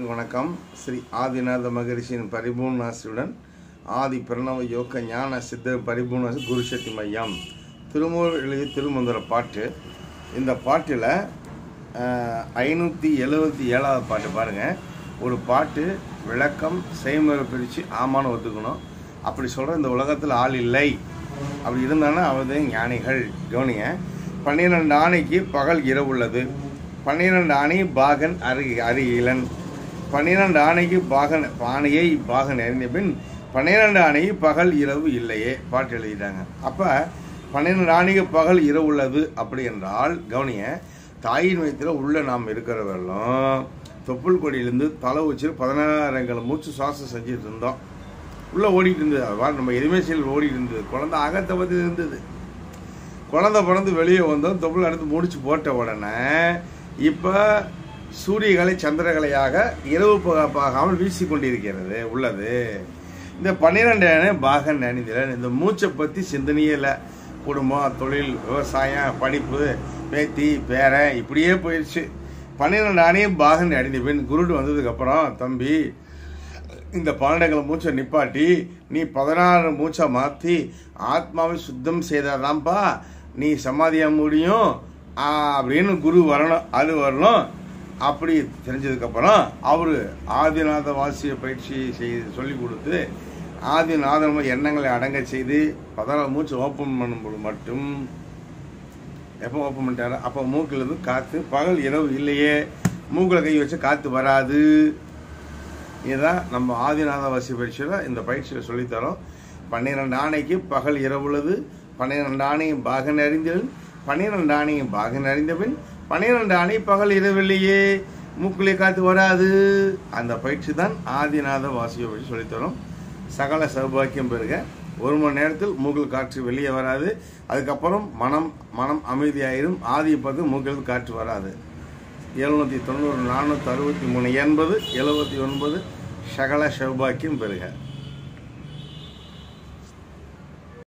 அன்பர்களுக்கு வணக்கம். ஸ்ரீ ஆதிநாத மகரிஷியின் பரிபூர்ணாசியுடன் ஆதி பிரணவ யோக ஞான சித்த பரிபூர்ணாசி குருசக்தி மையம் திருமூர் எழுதிய திருமந்திர பாட்டு. இந்த பாட்டில் 577வது பாட்டு பாருங்கள். ஒரு பாட்டு விளக்கம் செய்முறை பிரித்து ஆமான்னு ஒத்துக்கணும். அப்படி சொல்கிற இந்த உலகத்தில் ஆள் இல்லை. அப்படி இருந்தாங்கன்னா அவரு ஞானிகள். கவனிங்க, 12 ஆணைக்கு பகல் இரவு உள்ளது. 12 ஆணை பாகன் அருகிலன். 12 ஆணைக்கு பானையை பாகன் அறிந்த பின் 12 ஆணைக்கு பகல் இரவு இல்லையே பாட்டு எழுதிட்டாங்க. அப்போ 12 ஆணைக்கு பகல் இரவு உள்ளது அப்படி என்றால் கவனிய, தாயின் வயிற்றில் உள்ள நாம் இருக்கிறவர்களும் தொப்புள் கொடியிலேருந்து தலை வச்சு 16 மூச்சு சுவாசம் செஞ்சுட்டு இருந்தோம். உள்ளே ஓடிட்டு இருந்தது. அது நம்ம எதுவுமே செயல் ஓடிட்டு இருந்தது. குழந்தை அகத்தை பற்றி இருந்தது. குழந்தை பிறந்து வெளியே வந்தோம். தொப்புள் எடுத்து முடிச்சு போட்ட உடனே இப்போ சூரியகலை சந்திரகலையாக இரவு பார்க்காமல் வீசிக்கொண்டிருக்கிறது உள்ளது. இந்த 12 பாகன் அணிந்திரன். இந்த மூச்சை பற்றி சிந்தனையே இல்லை. குடும்பம், தொழில், விவசாயம், படிப்பு, பேத்தி, பேரன் இப்படியே போயிடுச்சு. 12 ஆணையும் பாகன் அணிந்த பின் குருடு வந்ததுக்கப்புறம், தம்பி இந்த 12 மூச்சை நிப்பாட்டி நீ 16 மூச்சை மாற்றி ஆத்மாவை சுத்தம் செய்தாதான்ப்பா நீ சமாதியாக முடியும் அப்படின்னு குரு வரணும். அது வரணும். அப்படி தெரிஞ்சதுக்கப்புறம் அவர் ஆதிநாத வாசிய பயிற்சி சொல்லி கொடுத்து ஆதிநாதன் எண்ணங்களை அடங்க செய்து 16 மூச்சு ஓப்பன் பண்ணும்போது மட்டும் எப்போ ஓப்பன் பண்ணிட்டாரு அப்போ மூக்கில் இருந்து காற்று பகல் இரவு இல்லையே. மூக்கில் கை வச்சு காற்று வராது. இதுதான் நம்ம ஆதிநாத வாசிய பயிற்சியில் இந்த பயிற்சியில் சொல்லித்தரோம். 12 ஆணைக்கு பகல் இரவு உள்ளது. 12 ஆணையும் பாகன் அறிந்தவன். 12 ஆணையும் பாகன் அறிந்த பின் 12 ஆணை பகல் இரவில்லையே, மூக்கிலே காற்று வராது. அந்த பயிற்சி தான் ஆதிநாத வாசிய பயிற்சி சொல்லித்தரோம். சகல சௌபாக்கியம் பெறுக. 1 மணி நேரத்தில் மூக்கில் காற்று வெளியே வராது. அதுக்கப்புறம் மனம் அமைதியாயிரும். ஆதியை பார்த்து மூக்கில் காற்று வராது. 790 463 80 79 சகல சௌபாக்கியம் பெறுக.